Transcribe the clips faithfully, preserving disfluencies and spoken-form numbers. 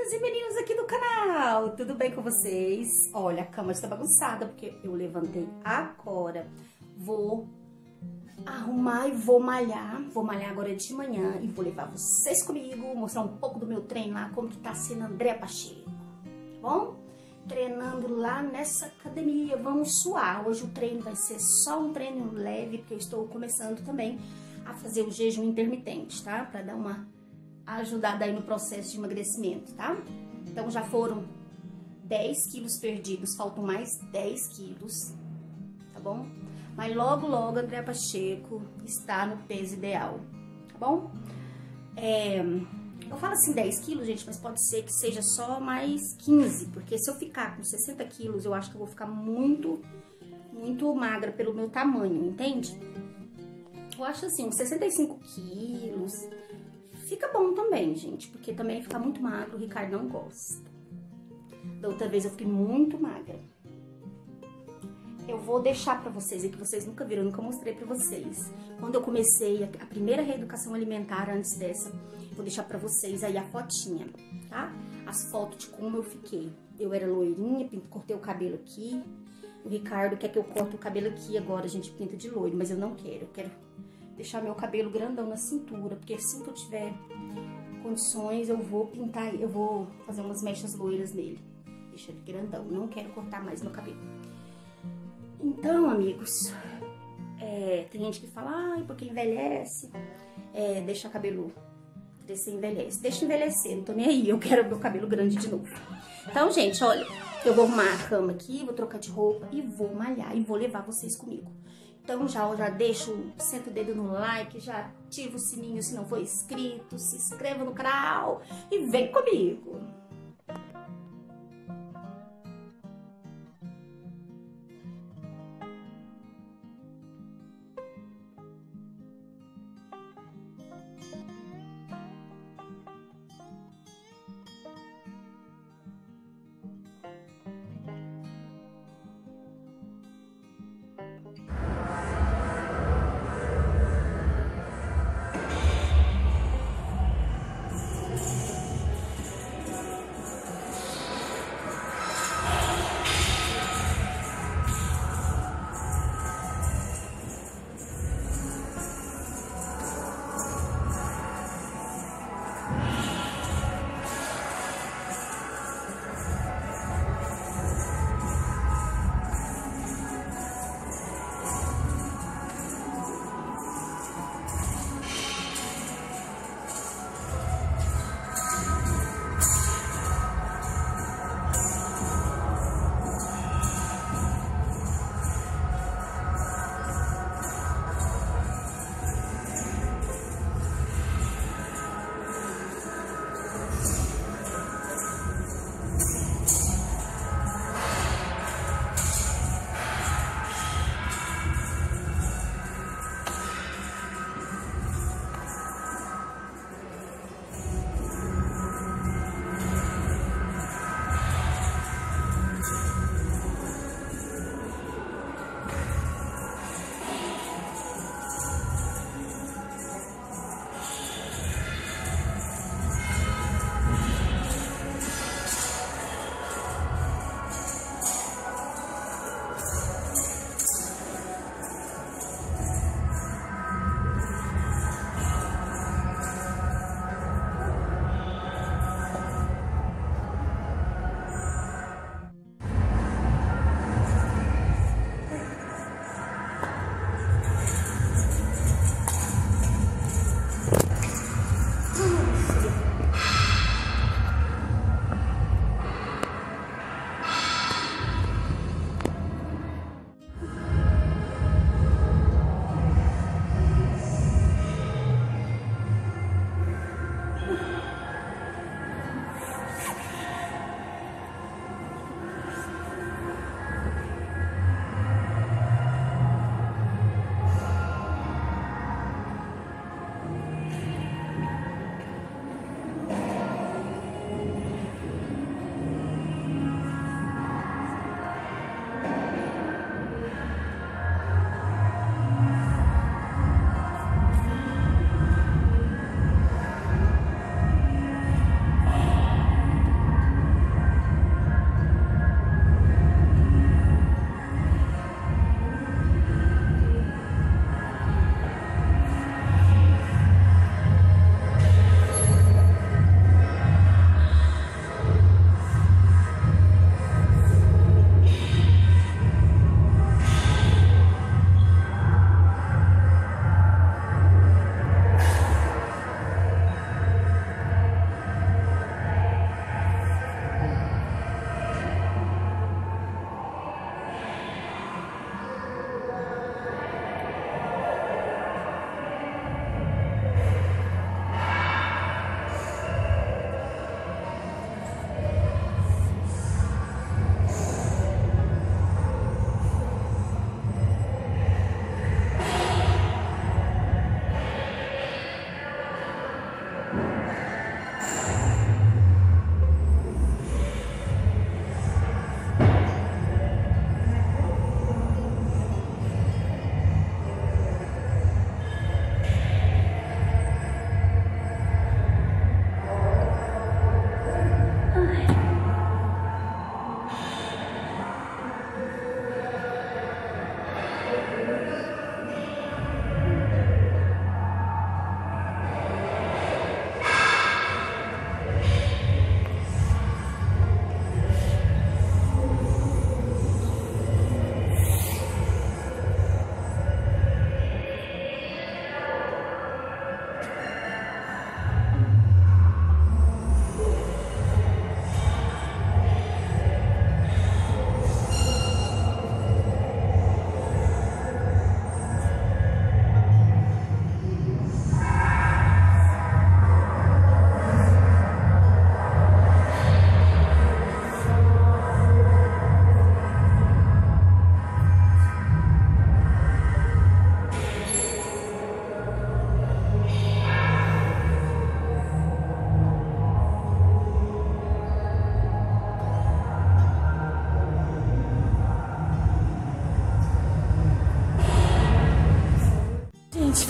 meninas e meninos aqui do canal, tudo bem com vocês? Olha, a cama está bagunçada porque eu levantei agora, vou arrumar e vou malhar, vou malhar agora de manhã e vou levar vocês comigo, mostrar um pouco do meu treino lá, como que tá sendo Andréa Pacheco, tá bom? Treinando lá nessa academia, vamos suar. Hoje o treino vai ser só um treino leve, porque eu estou começando também a fazer o jejum intermitente, tá? Pra dar uma ajudada aí no processo de emagrecimento, tá? Então já foram dez quilos perdidos, faltam mais dez quilos, tá bom? Mas logo, logo, Andréa Pacheco está no peso ideal, tá bom? É... Eu falo assim dez quilos, gente, mas pode ser que seja só mais quinze, porque se eu ficar com sessenta quilos, eu acho que eu vou ficar muito, muito magra pelo meu tamanho, entende? Eu acho assim, uns sessenta e cinco quilos, fica bom também, gente, porque também ficar muito magro, o Ricardo não gosta. Da outra vez eu fiquei muito magra. Eu vou deixar pra vocês, e que vocês nunca viram, eu nunca mostrei pra vocês. Quando eu comecei a primeira reeducação alimentar antes dessa, vou deixar pra vocês aí a fotinha, tá? As fotos de como eu fiquei. Eu era loirinha, cortei o cabelo aqui. O Ricardo quer que eu corte o cabelo aqui agora, a gente pinta de loiro, mas eu não quero. Eu quero deixar meu cabelo grandão na cintura, porque assim que eu tiver condições, eu vou pintar, eu vou fazer umas mechas loiras nele. Deixa ele grandão, não quero cortar mais meu cabelo. Então, amigos, é, tem gente que fala, ai, porque envelhece, é, deixa o cabelo crescer, envelhece. Deixa envelhecer, não tô nem aí, eu quero meu cabelo grande de novo. Então, gente, olha, eu vou arrumar a cama aqui, vou trocar de roupa e vou malhar e vou levar vocês comigo. Então, já, já deixo, senta o dedo no like, já ativa o sininho se não for inscrito, se inscreva no canal e vem comigo.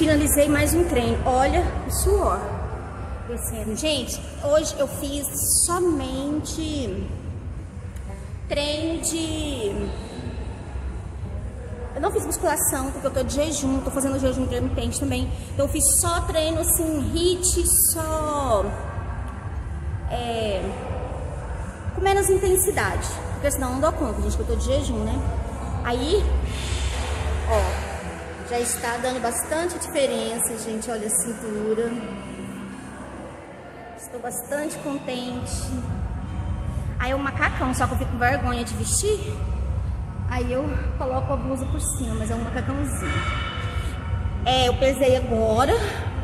finalizei mais um treino. Olha o suor descendo. Gente, hoje eu fiz somente treino de... Eu não fiz musculação porque eu tô de jejum, tô fazendo jejum intermitente também. Então eu fiz só treino assim, hit, só... É... com menos intensidade. Porque senão eu não dou conta, gente, que eu tô de jejum, né? Aí, ó, já está dando bastante diferença, gente. Olha a cintura. Estou bastante contente. Aí é um macacão, só que eu fico com vergonha de vestir. Aí eu coloco a blusa por cima, mas é um macacãozinho. É, eu pesei agora.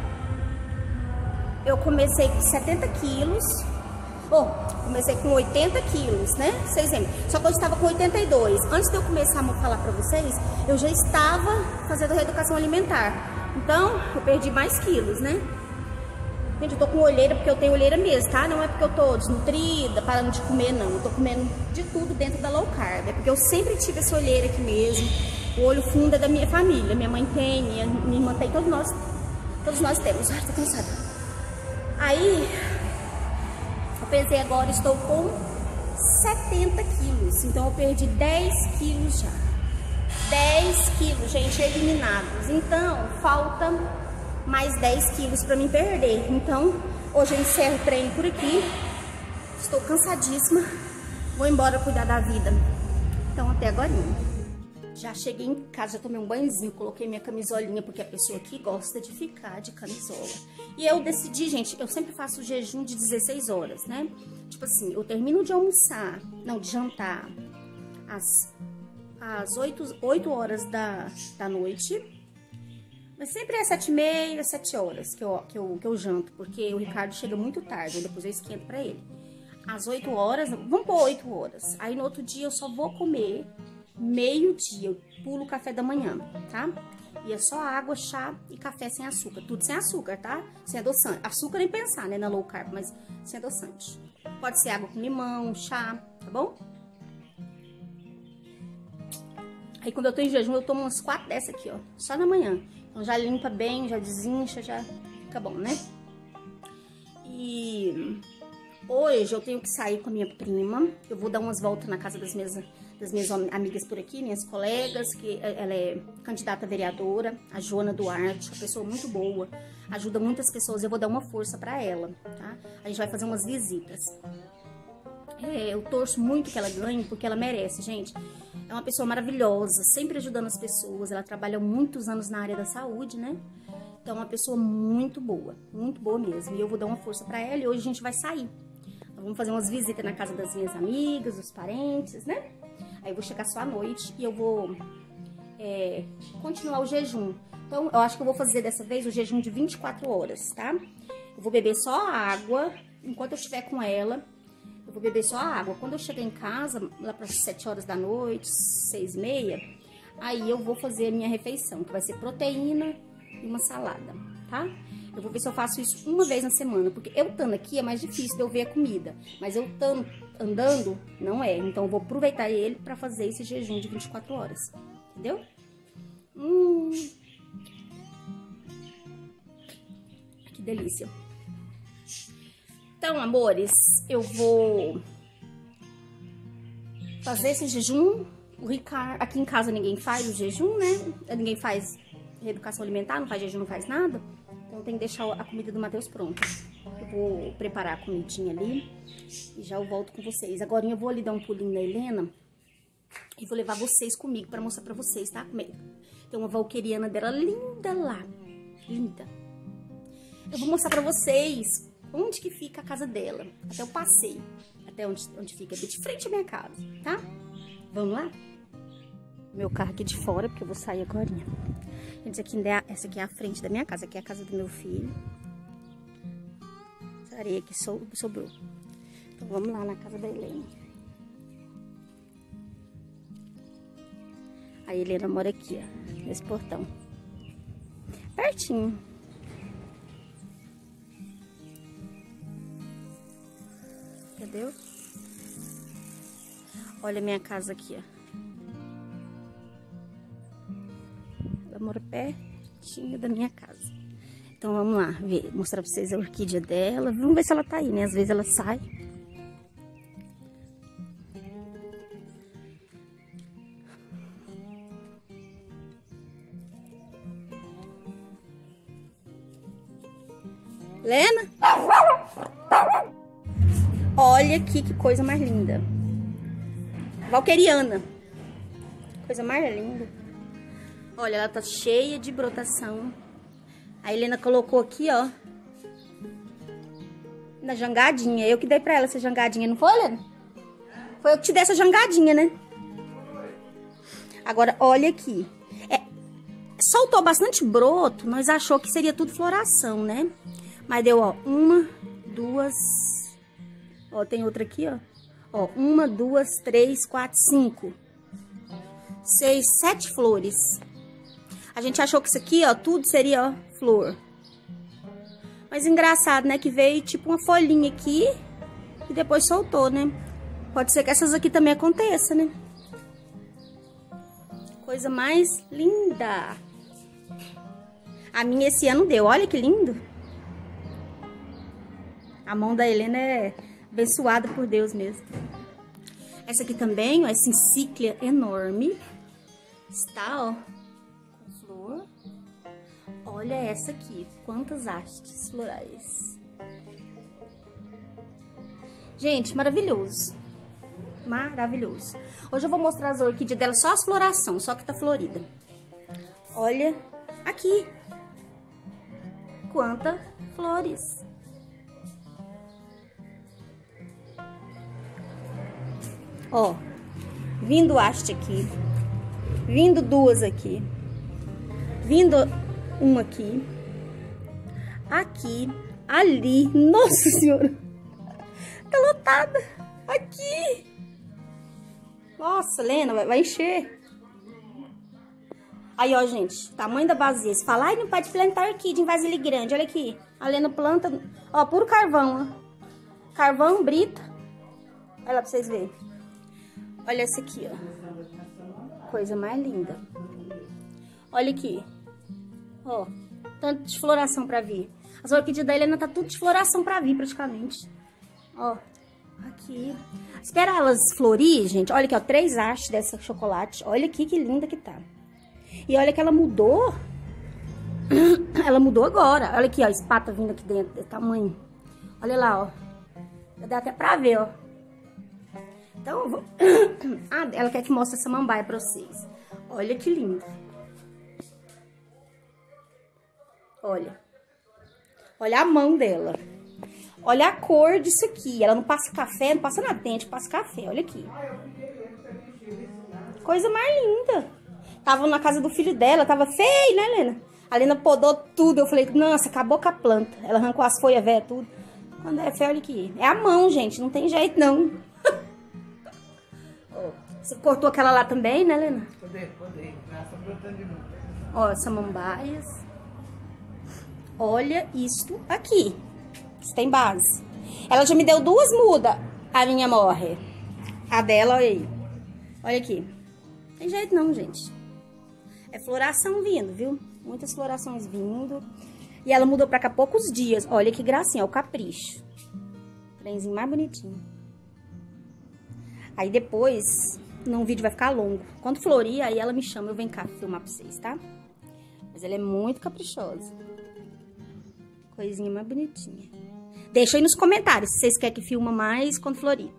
Eu comecei com setenta quilos. Oh, comecei com oitenta quilos, né? Vocês lembram? Só que eu estava com oitenta e dois. Antes de eu começar a falar pra vocês, eu já estava fazendo reeducação alimentar. Então, eu perdi mais quilos, né? Gente, eu tô com olheira porque eu tenho olheira mesmo, tá? Não é porque eu tô desnutrida, parando de comer, não. Eu tô comendo de tudo dentro da low carb. É porque eu sempre tive essa olheira aqui mesmo. O olho fundo é da minha família. Minha mãe tem, minha, minha irmã tem, todos nós, todos nós temos. Ai, tô cansada. Aí, eu pesei agora, estou com setenta quilos. Então, eu perdi dez quilos já. dez quilos, gente, eliminados. Então, falta... mais dez quilos pra mim perder. Então, hoje eu encerro o treino por aqui. Estou cansadíssima. Vou embora cuidar da vida. Então, até agora. Já cheguei em casa, já tomei um banhozinho, coloquei minha camisolinha, porque a pessoa aqui gosta de ficar de camisola. E eu decidi, gente, eu sempre faço jejum de dezesseis horas, né? Tipo assim, eu termino de almoçar, não, de jantar, às, às oito horas da, da noite. Mas sempre é sete e meia, sete horas que eu, que, eu, que eu janto, porque o Ricardo chega muito tarde, depois eu esquento pra ele. Às oito horas, vamos pôr oito horas. Aí no outro dia eu só vou comer meio-dia, eu pulo o café da manhã, tá? E é só água, chá e café sem açúcar. Tudo sem açúcar, tá? Sem adoçante. Açúcar nem pensar, né, na low carb, mas sem adoçante. Pode ser água com limão, chá, tá bom? Aí quando eu tô em jejum, eu tomo umas quatro dessas aqui, ó, só na manhã. Então já limpa bem, já desincha, já fica bom, né? E hoje eu tenho que sair com a minha prima. Eu vou dar umas voltas na casa das minhas, das minhas amigas por aqui, minhas colegas, que ela é candidata a vereadora, a Joana Duarte, uma pessoa muito boa, ajuda muitas pessoas, eu vou dar uma força pra ela, tá? A gente vai fazer umas visitas. É, eu torço muito que ela ganhe, porque ela merece, gente. É uma pessoa maravilhosa, sempre ajudando as pessoas. Ela trabalha há muitos anos na área da saúde, né? Então, é uma pessoa muito boa, muito boa mesmo. E eu vou dar uma força pra ela e hoje a gente vai sair. Nós vamos fazer umas visitas na casa das minhas amigas, dos parentes, né? Aí eu vou chegar só à noite e eu vou é, continuar o jejum. Então, eu acho que eu vou fazer dessa vez o jejum de vinte e quatro horas, tá? Eu vou beber só água enquanto eu estiver com ela. Eu vou beber só a água. Quando eu chegar em casa, lá para as sete horas da noite, seis e meia, aí eu vou fazer a minha refeição, que vai ser proteína e uma salada, tá? Eu vou ver se eu faço isso uma vez na semana, porque eu estando aqui é mais difícil de eu ver a comida, mas eu estando andando, não é. Então eu vou aproveitar ele para fazer esse jejum de vinte e quatro horas, entendeu? Hum... Que delícia. Então, amores, eu vou fazer esse jejum. O Ricardo, aqui em casa ninguém faz o jejum, né? Ninguém faz reeducação alimentar, não faz jejum, não faz nada. Então tem que deixar a comida do Matheus pronta. Eu vou preparar a comidinha ali e já eu volto com vocês. Agora eu vou ali dar um pulinho na Helena e vou levar vocês comigo pra mostrar pra vocês, tá? Tem uma valqueriana dela linda lá, linda. Eu vou mostrar pra vocês onde que fica a casa dela. Até eu passei. Até onde, onde fica. De frente à minha casa, tá? Vamos lá? Meu carro aqui de fora, porque eu vou sair agora. Gente, aqui, essa aqui é a frente da minha casa. Aqui é a casa do meu filho. Essa areia aqui sobrou. Então vamos lá na casa da Helena. A Helena mora aqui, ó. Nesse portão. Pertinho. Entendeu? Olha a minha casa aqui, ó. Ela mora perto. bonitinha da minha casa. Então vamos lá, ver, mostrar pra vocês a orquídea dela. Vamos ver se ela tá aí, né? Às vezes ela sai. Lena? Olha aqui que coisa mais linda. Valqueriana. Coisa mais linda. Olha, ela tá cheia de brotação. A Helena colocou aqui, ó. Na jangadinha. Eu que dei pra ela essa jangadinha, não foi, Helena? Foi eu que te dei essa jangadinha, né? Agora, olha aqui. É, soltou bastante broto. Nós achou que seria tudo floração, né? Mas deu, ó, uma, duas... Ó, tem outra aqui, ó. Ó, uma, duas, três, quatro, cinco. Seis, sete flores. A gente achou que isso aqui, ó, tudo seria, ó, flor. Mas engraçado, né? Que veio tipo uma folhinha aqui e depois soltou, né? Pode ser que essas aqui também aconteça, né? Coisa mais linda. A minha esse ano deu. Olha que lindo. A mão da Helena é abençoada por Deus mesmo. Essa aqui também, ó, essa encíclia enorme. Está, ó, com flor. Olha essa aqui, quantas hastes florais. Gente, maravilhoso. Maravilhoso. Hoje eu vou mostrar as orquídeas dela, só as floração, só que tá florida. Olha aqui. Quantas flores. Ó, vindo haste aqui, vindo duas aqui, vindo uma aqui, aqui, ali, nossa senhora, tá lotada, aqui, nossa, Lena, vai, vai encher. Aí, ó, gente, tamanho da vasilha, se falar, ai, não pode plantar orquídea em vasilha grande, olha aqui, a Lena planta, ó, puro carvão, ó, carvão, brita, olha lá pra vocês verem. Olha essa aqui, ó. Coisa mais linda. Olha aqui. Ó, tanto de floração pra vir. As orquídeas da Helena tá tudo de floração pra vir, praticamente. Ó, aqui. Espera elas florir, gente. Olha aqui, ó, três hastes dessa chocolate. Olha aqui que linda que tá. E olha que ela mudou. Ela mudou agora. Olha aqui, ó, espata vindo aqui dentro, desse tamanho. Olha lá, ó. Dá até pra ver, ó. Então, eu vou... ah, ela quer que mostre essa samambaia pra vocês. Olha que lindo. Olha. Olha a mão dela. Olha a cor disso aqui. Ela não passa café, não passa nada, dente, passa café. Olha aqui. Coisa mais linda. Tava na casa do filho dela, tava feio, né, Helena? A Helena podou tudo. Eu falei, nossa, acabou com a planta. Ela arrancou as folhas velhas, tudo. Quando é feio, olha aqui. É a mão, gente, não tem jeito, não. Você cortou aquela lá também, né, Helena? Podei, podei. Essa brotando de novo. Ó, samambaias. Olha isto aqui. Isso tem base. Ela já me deu duas mudas. A minha morre. A dela, olha aí. Olha aqui. Não tem jeito não, gente. É floração vindo, viu? Muitas florações vindo. E ela mudou pra cá há poucos dias. Olha que gracinha, ó, o capricho. Trenzinho mais bonitinho. Aí depois, não, o vídeo vai ficar longo. Quando florir, aí ela me chama, eu venho cá filmar pra vocês, tá? Mas ela é muito caprichosa. Coisinha mais bonitinha. Deixa aí nos comentários se vocês querem que filma mais quando florir.